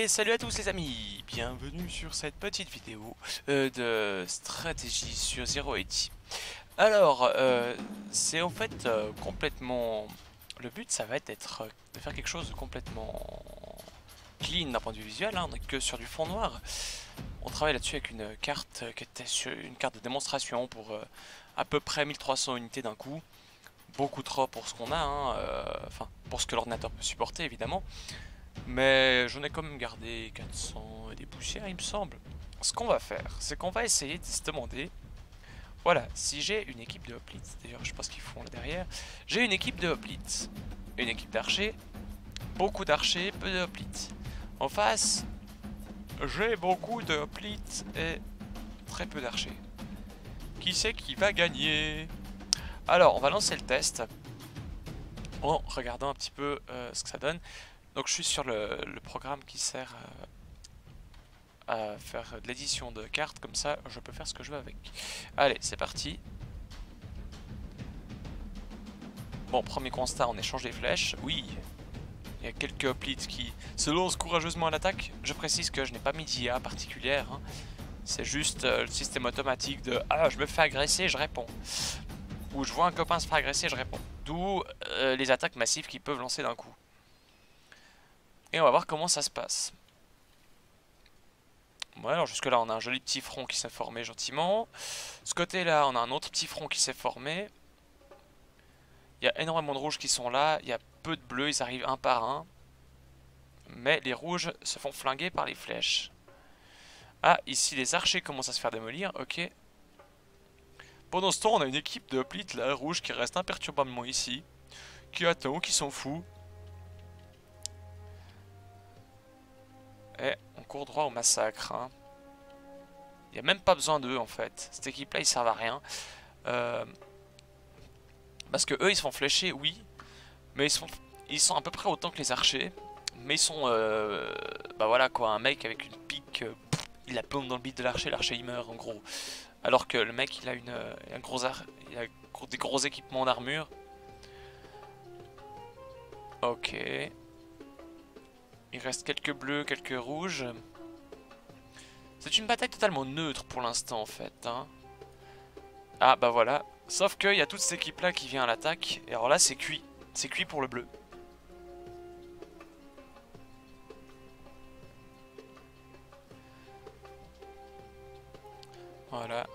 Et salut à tous les amis, bienvenue sur cette petite vidéo de stratégie sur Zero Eighty. Alors, c'est en fait complètement... Le but ça va être de faire quelque chose de complètement clean d'un point de vue visuel, hein, que sur du fond noir. On travaille là-dessus avec une carte qui était sur une carte de démonstration pour à peu près 1300 unités d'un coup. Beaucoup trop pour ce qu'on a, hein, enfin pour ce que l'ordinateur peut supporter évidemment. Mais j'en ai quand même gardé 400 et des poussières, il me semble. Ce qu'on va faire, c'est qu'on va essayer de se demander, voilà, si j'ai une équipe de hoplites, d'ailleurs je sais pas ce qu'ils font là derrière, j'ai une équipe de hoplites, une équipe d'archers, beaucoup d'archers, peu de hoplites. En face, j'ai beaucoup de hoplites et très peu d'archers. Qui c'est qui va gagner? Alors, on va lancer le test en regardant un petit peu ce que ça donne. Donc je suis sur le programme qui sert à faire de l'édition de cartes, comme ça je peux faire ce que je veux avec. Allez, c'est parti. Bon, premier constat, on échange les flèches. Oui, il y a quelques hoplites qui se lancent courageusement à l'attaque. Je précise que je n'ai pas mis d'IA particulière, hein. C'est juste le système automatique de « Ah, je me fais agresser, je réponds ». Ou je vois un copain se faire agresser, je réponds. D'où les attaques massives qu'ils peuvent lancer d'un coup. Et on va voir comment ça se passe. Ouais, alors jusque là on a un joli petit front qui s'est formé gentiment. Ce côté là on a un autre petit front qui s'est formé. Il y a énormément de rouges qui sont là. Il y a peu de bleus, ils arrivent un par un. Mais les rouges se font flinguer par les flèches. Ah, ici les archers commencent à se faire démolir, ok. Pendant ce temps on a une équipe de hoplites là, rouges, qui reste imperturbablement ici. Qui attend, qui s'en fout. Et on court droit au massacre, hein. Il n'y a même pas besoin d'eux en fait. Cette équipe là ils servent à rien. Parce que eux ils se font flécher, oui. Mais ils sont à peu près autant que les archers. Mais ils sont... bah voilà quoi, un mec avec une pique, il la plombe dans le bide de l'archer il meurt en gros. Alors que le mec il a un gros il a des gros équipements d'armure. Ok. Il reste quelques bleus, quelques rouges. C'est une bataille totalement neutre pour l'instant en fait, hein. Ah bah voilà. Sauf qu'il y a toute cette équipe là qui vient à l'attaque. Et alors là c'est cuit. C'est cuit pour le bleu. Voilà.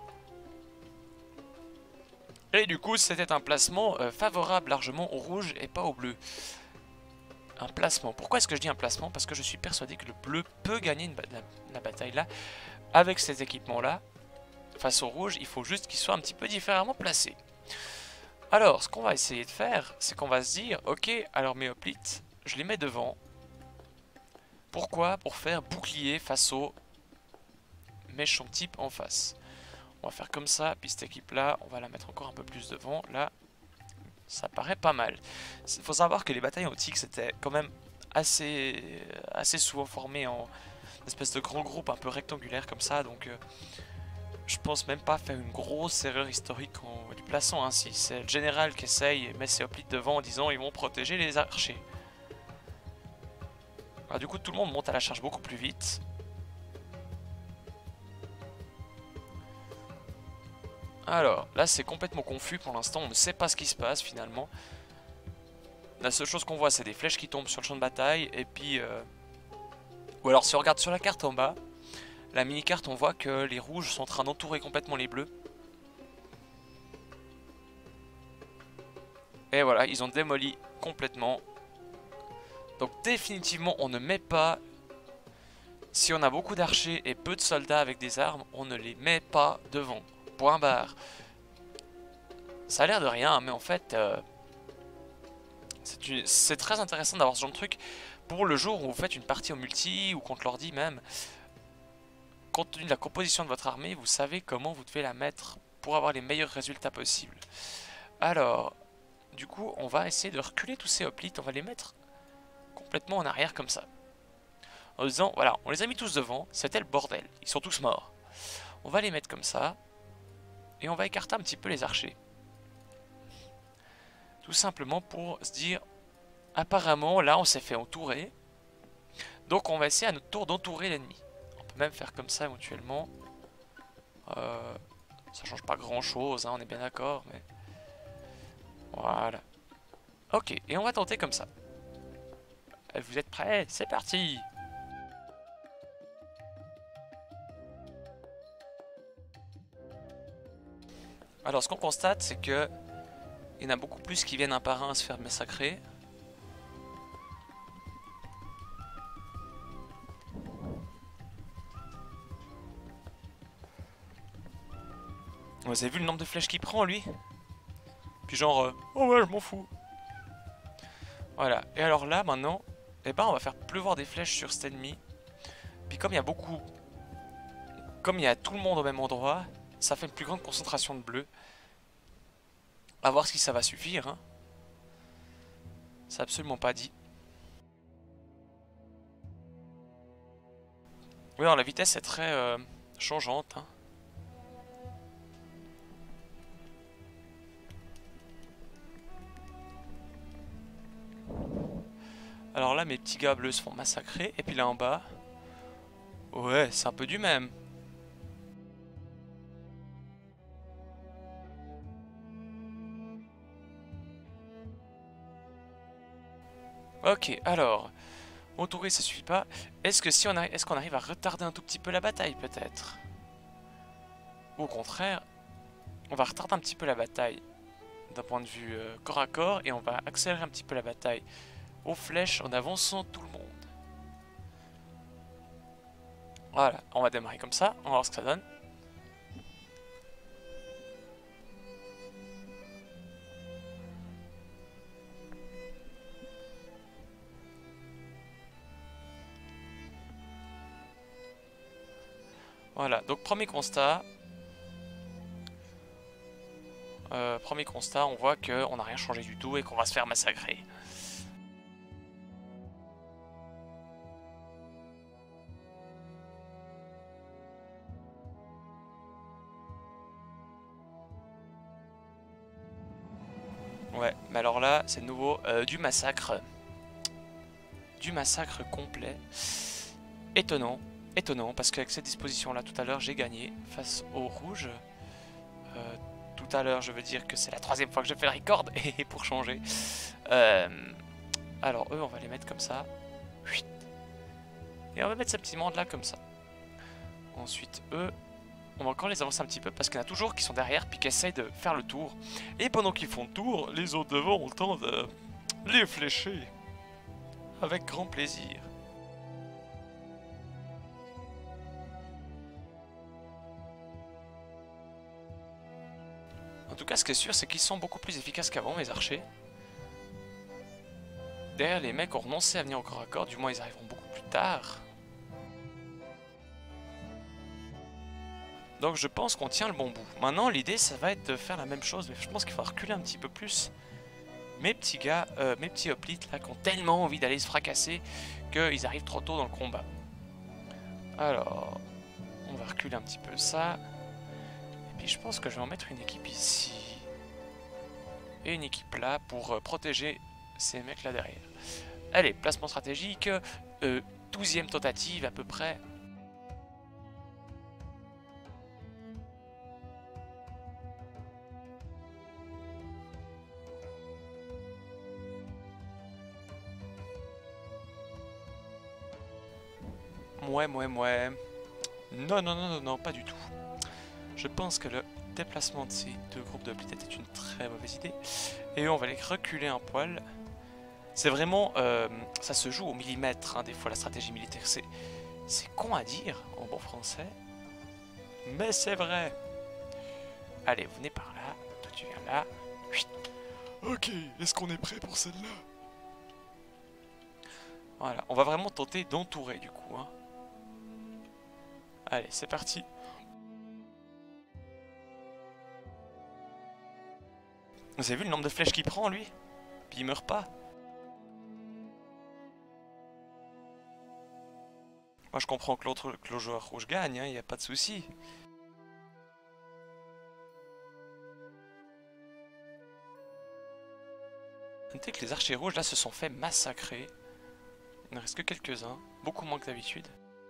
Et du coup c'était un placement favorable largement au rouge et pas au bleu. Un placement. Pourquoi est-ce que je dis un placement? Parce que je suis persuadé que le bleu peut gagner la bataille là. Avec ces équipements là. Face au rouge, il faut juste qu'il soit un petit peu différemment placé. Alors, ce qu'on va essayer de faire, c'est qu'on va se dire, ok, alors mes hoplites, je les mets devant. Pourquoi? Pour faire bouclier face au méchant type en face. On va faire comme ça, puis cette équipe là, on va la mettre encore un peu plus devant. Là, ça paraît pas mal. Il faut savoir que les batailles en Tix étaient quand même assez souvent formées en espèce de grand groupe un peu rectangulaire comme ça, donc je pense même pas faire une grosse erreur historique en les plaçant ainsi. C'est le général qui essaye et met ses hoplites devant en disant ils vont protéger les archers. Alors du coup tout le monde monte à la charge beaucoup plus vite. Alors là c'est complètement confus pour l'instant, on ne sait pas ce qui se passe finalement. La seule chose qu'on voit c'est des flèches qui tombent sur le champ de bataille et puis... Ou alors si on regarde sur la carte en bas, la mini-carte on voit que les rouges sont en train d'entourer complètement les bleus. Et voilà, ils ont démoli complètement. Donc définitivement on ne met pas... Si on a beaucoup d'archers et peu de soldats avec des armes, on ne les met pas devant. Point barre. Ça a l'air de rien, mais en fait... c'est très intéressant d'avoir ce genre de truc pour le jour où vous faites une partie en multi ou contre l'ordi même. Compte tenu de la composition de votre armée, vous savez comment vous devez la mettre pour avoir les meilleurs résultats possibles. Alors, du coup, on va essayer de reculer tous ces hoplites, on va les mettre complètement en arrière comme ça. En disant, voilà, on les a mis tous devant, c'était le bordel, ils sont tous morts. On va les mettre comme ça, et on va écarter un petit peu les archers. Tout simplement pour se dire, apparemment, là on s'est fait entourer. Donc on va essayer à notre tour d'entourer l'ennemi. On peut même faire comme ça éventuellement. Ça change pas grand chose, hein, on est bien d'accord, mais... Voilà. Ok, et on va tenter comme ça. Vous êtes prêts? C'est parti! Alors ce qu'on constate, c'est que il y en a beaucoup plus qui viennent un par un à se faire massacrer. Vous avez vu le nombre de flèches qu'il prend, lui? Puis genre, oh ouais, je m'en fous. Voilà, et alors là, maintenant, eh ben, on va faire pleuvoir des flèches sur cet ennemi. Puis comme il y a beaucoup... Comme il y a tout le monde au même endroit, ça fait une plus grande concentration de bleu. À voir si ça va suffire, hein. C'est absolument pas dit. Oui, alors la vitesse est très changeante, hein. Alors là, mes petits gars bleus se font massacrer. Et puis là en bas... Ouais, c'est un peu du même. Ok, alors... Entourer, ça suffit pas. Est-ce que si on arrive, est-ce qu'on arrive à retarder un tout petit peu la bataille, peut-être? Ou au contraire, on va retarder un petit peu la bataille d'un point de vue corps à corps et on va accélérer un petit peu la bataille aux flèches en avançant tout le monde. Voilà, on va démarrer comme ça, on va voir ce que ça donne. Voilà, donc premier constat. On voit qu'on n'a rien changé du tout et qu'on va se faire massacrer. Ouais, mais alors là, c'est de nouveau du massacre. Du massacre complet. Étonnant, étonnant, parce qu'avec cette disposition-là, tout à l'heure, j'ai gagné face au rouge. Tout à l'heure, je veux dire que c'est la troisième fois que je fais le record, et pour changer. Alors eux, on va les mettre comme ça. Et on va mettre ces petits mondes là comme ça. Ensuite, eux, on va encore les avancer un petit peu parce qu'il y en a toujours qui sont derrière puis qui essayent de faire le tour. Et pendant qu'ils font le tour, les autres devant ont le temps de les flécher. Avec grand plaisir. En tout cas, ce qui est sûr, c'est qu'ils sont beaucoup plus efficaces qu'avant, mes archers. Derrière, les mecs ont renoncé à venir au corps à corps, du moins ils arriveront beaucoup plus tard. Donc je pense qu'on tient le bon bout. Maintenant, l'idée, ça va être de faire la même chose, mais je pense qu'il faut reculer un petit peu plus. Mes petits gars, mes petits hoplites là, qui ont tellement envie d'aller se fracasser qu'ils arrivent trop tôt dans le combat. Alors, on va reculer un petit peu ça. Et puis je pense que je vais en mettre une équipe ici. Et une équipe là pour protéger ces mecs là derrière. Allez, placement stratégique. 12e tentative à peu près. Ouais. Non, non, non, non, non, pas du tout. Je pense que le déplacement de ces deux groupes de hoplites était une très mauvaise idée. Et on va les reculer un poil. C'est vraiment... ça se joue au millimètre, hein, des fois, la stratégie militaire. C'est con à dire, en bon français. Mais c'est vrai. Allez, vous venez par là. Toi, tu viens là. Chut. Ok, est-ce qu'on est prêt pour celle-là? Voilà, on va vraiment tenter d'entourer, du coup. Hein. Allez, c'est parti. Vous avez vu le nombre de flèches qu'il prend, lui? Puis il meurt pas. Moi, je comprends que le joueur rouge gagne, hein, y a pas de souci. Notez que les archers rouges, là, se sont fait massacrer. Il ne reste que quelques-uns, beaucoup moins que d'habitude.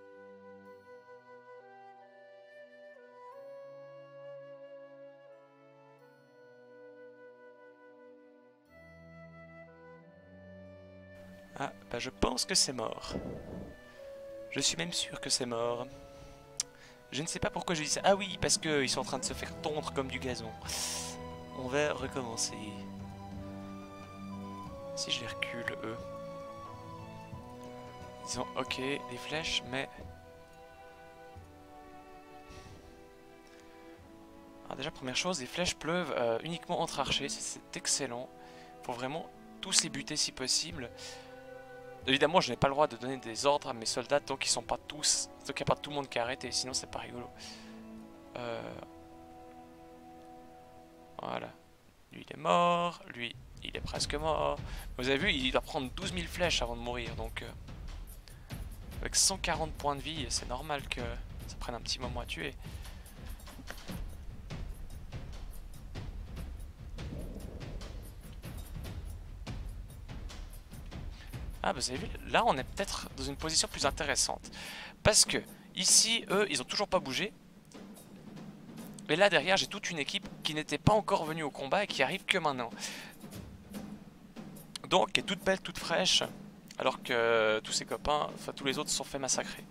Ah, bah je pense que c'est mort. Je suis même sûr que c'est mort. Je ne sais pas pourquoi je dis ça. Ah oui, parce qu'ils sont en train de se faire tondre comme du gazon. On va recommencer. Si je les recule, eux. Ils ont, ok, des flèches, mais... Alors déjà, première chose, les flèches pleuvent uniquement entre archers. C'est excellent. Faut vraiment tous les buter si possible. Évidemment, je n'ai pas le droit de donner des ordres à mes soldats tant qu'ils sont pas tous, tant qu'il n'y a pas tout le monde qui a arrêté, sinon c'est pas rigolo. Voilà. Lui il est mort, lui il est presque mort. Vous avez vu, il doit prendre 12 000 flèches avant de mourir, donc avec 140 points de vie, c'est normal que ça prenne un petit moment à tuer. Ah bah vous avez vu, là on est peut-être dans une position plus intéressante. Parce que ici, eux, ils ont toujours pas bougé. Et là derrière, j'ai toute une équipe qui n'était pas encore venue au combat et qui arrive que maintenant. Donc, qui est toute belle, toute fraîche. Alors que tous ses copains, enfin tous les autres se sont fait massacrer.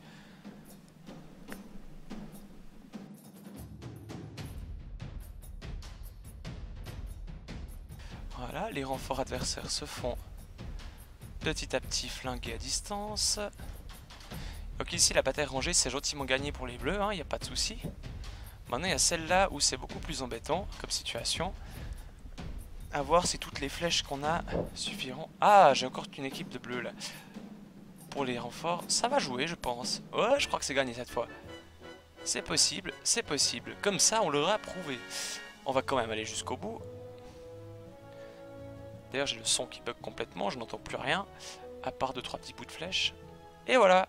Voilà, les renforts adversaires se font petit à petit flinguer à distance. Donc ici la bataille rangée c'est gentiment gagné pour les bleus, il n'y a pas de souci. Maintenant il y a celle-là où c'est beaucoup plus embêtant comme situation. A voir si toutes les flèches qu'on a suffiront. Ah, j'ai encore une équipe de bleus là. Pour les renforts, ça va jouer je pense. Ouais, je crois que c'est gagné cette fois. C'est possible, c'est possible. Comme ça on l'aura prouvé. On va quand même aller jusqu'au bout. D'ailleurs j'ai le son qui bug complètement, je n'entends plus rien. À part 2-3 petits bouts de flèches. Et voilà.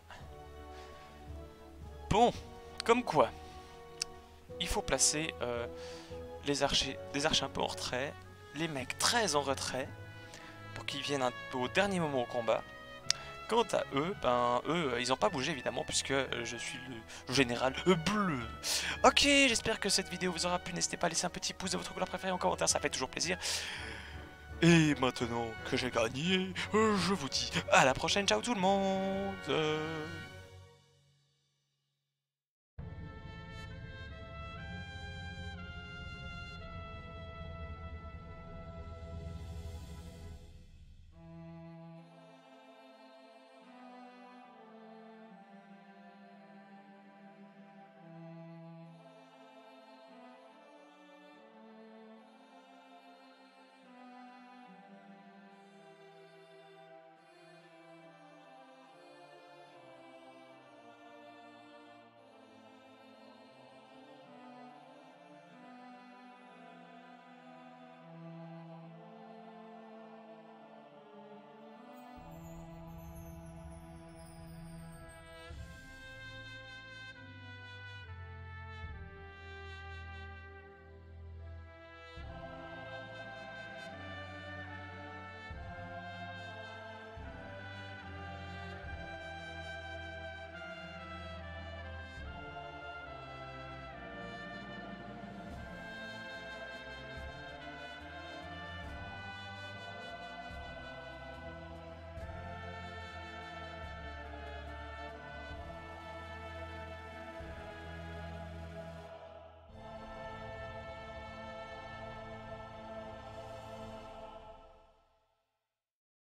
Bon, comme quoi. Il faut placer les archers, des archers un peu en retrait. Les mecs très en retrait. Pour qu'ils viennent un peu au dernier moment au combat. Quant à eux, ils n'ont pas bougé évidemment puisque je suis le général bleu. Ok, j'espère que cette vidéo vous aura plu. N'hésitez pas à laisser un petit pouce de votre couleur préférée en commentaire, ça fait toujours plaisir. Et maintenant que j'ai gagné, je vous dis à la prochaine. Ciao tout le monde.